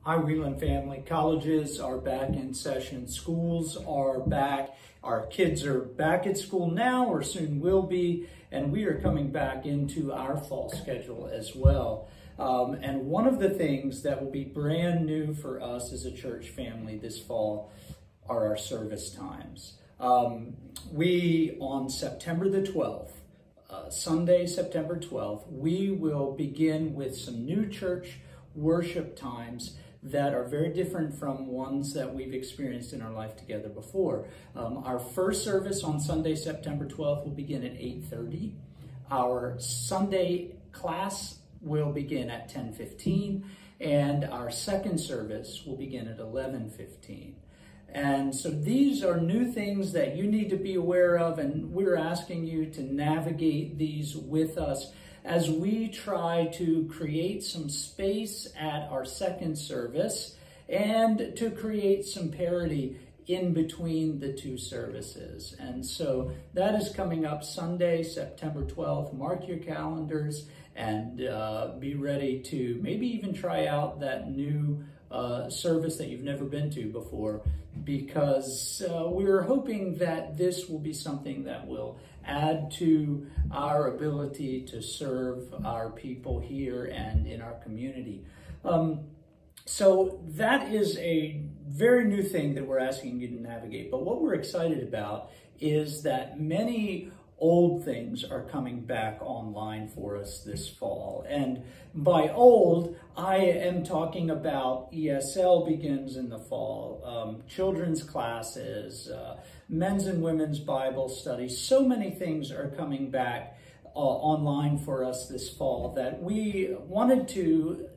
Hi, Wheatland family. Colleges are back in session. Schools are back. Our kids are back at school now or soon will be, and we are coming back into our fall schedule as well. And one of the things that will be brand new for us as a church family this fall are our service times. We, on September the 12th, Sunday, September 12th, we will begin with some new church worship times that are very different from ones that we've experienced in our life together before. Our first service on Sunday, September 12th will begin at 8:30. Our Sunday class will begin at 10:15, and our second service will begin at 11:15. And so these are new things that you need to be aware of, and we're asking you to navigate these with us as we try to create some space at our second service and to create some parity in between the two services. And so that is coming up Sunday, September 12th. Mark your calendars and be ready to maybe even try out that new service that you've never been to before, because we're hoping that this will be something that will add to our ability to serve our people here and in our community. So that is a very new thing that we're asking you to navigate. But what we're excited about is that many old things are coming back online for us this fall. And by old, I am talking about ESL begins in the fall, children's classes, men's and women's Bible studies. So many things are coming back online for us this fall that we wanted to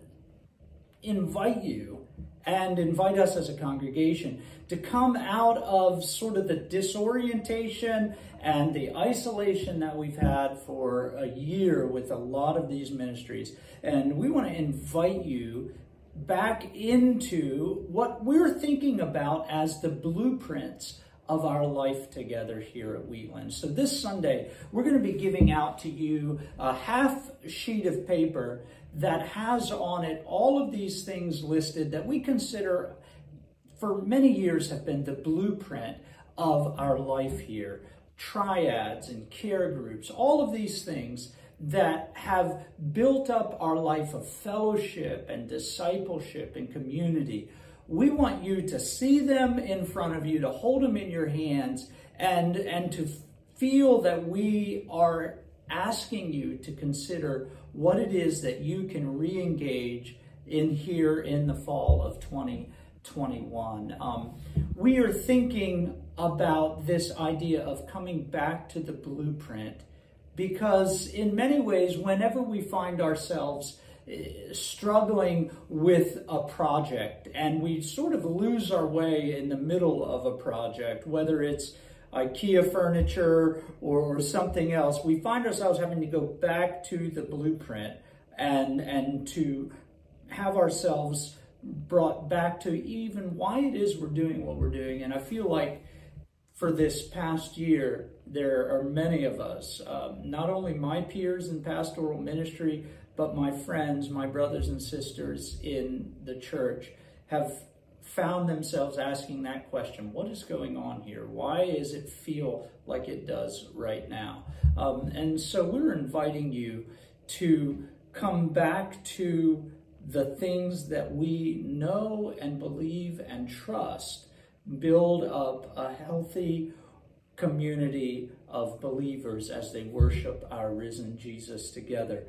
invite you and invite us as a congregation to come out of sort of the disorientation and the isolation that we've had for a year with a lot of these ministries. And we want to invite you back into what we're thinking about as the blueprints of our life together here at Wheatland. So this Sunday, we're going to be giving out to you a half sheet of paper that has on it all of these things listed that we consider for many years have been the blueprint of our life here. Triads and care groups, all of these things that have built up our life of fellowship and discipleship and community. We want you to see them in front of you, to hold them in your hands, and to feel that we are asking you to consider what it is that you can re-engage in here in the fall of 2021. We are thinking about this idea of coming back to the blueprint because in many ways, whenever we find ourselves struggling with a project and we sort of lose our way in the middle of a project, whether it's IKEA furniture or something else, we find ourselves having to go back to the blueprint and to have ourselves brought back to even why it is we're doing what we're doing. And I feel like for this past year, there are many of us, not only my peers in pastoral ministry, but my friends, my brothers and sisters in the church have found themselves asking that question: what is going on here? Why does it feel like it does right now? And so we're inviting you to come back to the things that we know and believe and trust build up a healthy community of believers as they worship our risen Jesus together.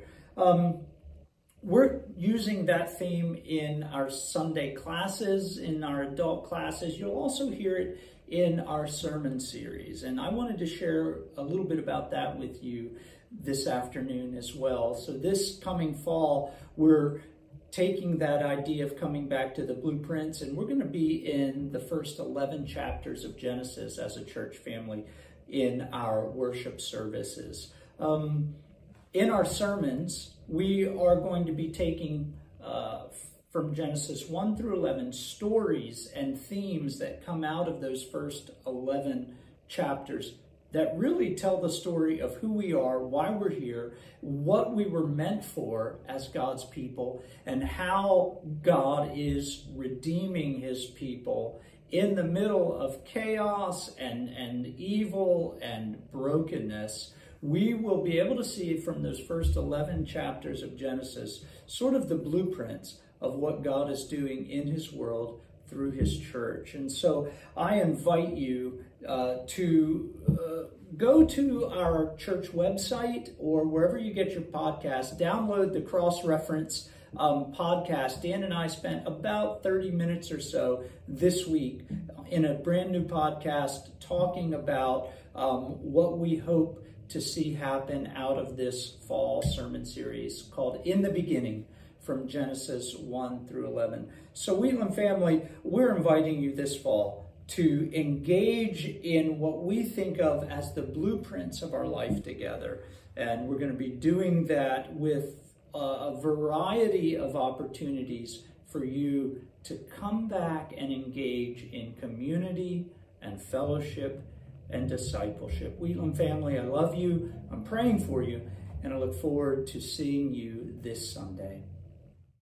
We're using that theme in our Sunday classes, in our adult classes. You'll also hear it in our sermon series. And I wanted to share a little bit about that with you this afternoon as well. So this coming fall, we're taking that idea of coming back to the blueprints, and we're going to be in the first 11 chapters of Genesis as a church family in our worship services. In our sermons, we are going to be taking from Genesis 1 through 11 stories and themes that come out of those first 11 chapters that really tell the story of who we are, why we're here, what we were meant for as God's people, and how God is redeeming his people in the middle of chaos and evil and brokenness. We will be able to see from those first 11 chapters of Genesis sort of the blueprints of what God is doing in his world through his church. And so I invite you to go to our church website or wherever you get your podcast, download the Cross-Reference podcast. Dan and I spent about 30 minutes or so this week in a brand new podcast talking about what we hope to see happen out of this fall sermon series called In the Beginning, from Genesis 1 through 11. So Wheatland family, we're inviting you this fall to engage in what we think of as the blueprints of our life together. And we're going to be doing that with a variety of opportunities for you to come back and engage in community and fellowship and discipleship. Wheatland family, I love you. I'm praying for you, and I look forward to seeing you this Sunday.